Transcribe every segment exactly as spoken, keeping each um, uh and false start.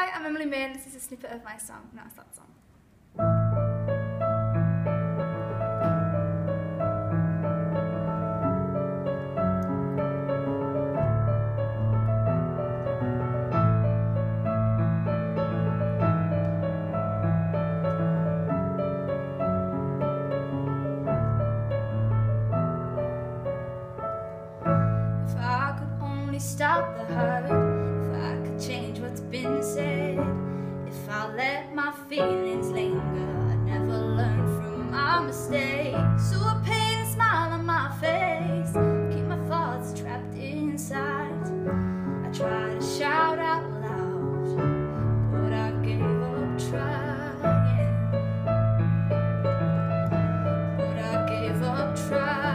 Hi, I'm Emily May and this is a snippet of my song. No, it's that song. If I could only stop the hurt, if I could change what's been said, if I let my feelings linger, I'd never learn from my mistakes. So I paint a smile on my face, keep my thoughts trapped inside. I try to shout out loud, but I gave up trying. But I gave up trying.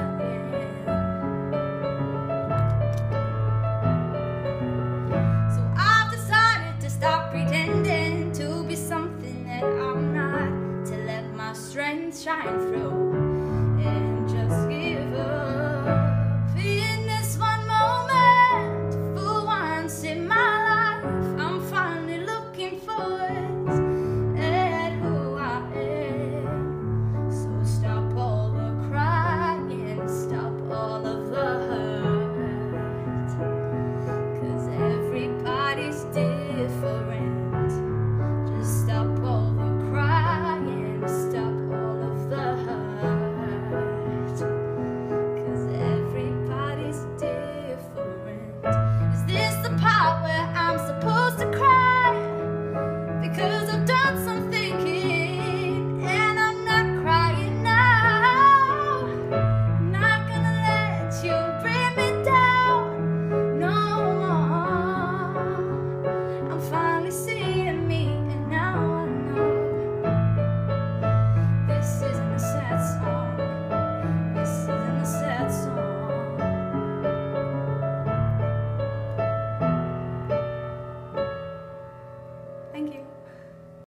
Pretending to be something that I'm not, to let my strength shine through and just give up. In this one moment, for once in my life, I'm finally looking forward at who I am. So stop all the crying, stop all of the hurt, 'cause everybody's different. Stop all the crying, stop all of the hurt, 'cause everybody's different. Is this the part where I'm supposed to cry? Because I've done some thinking and I'm not crying now. I'm not gonna let you bring me down no more. I'm finally seeing